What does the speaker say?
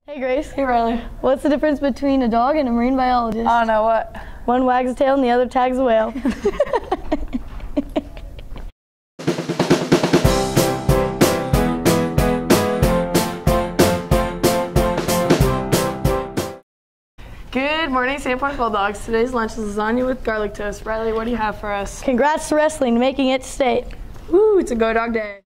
Hey Grace. Hey Riley. What's the difference between a dog and a marine biologist? I don't know what. One wags a tail and the other tags a whale. Good morning, Sandpoint Bulldogs. Today's lunch is lasagna with garlic toast. Riley, what do you have for us? Congrats to wrestling, making it to state. Woo, it's a go dog day.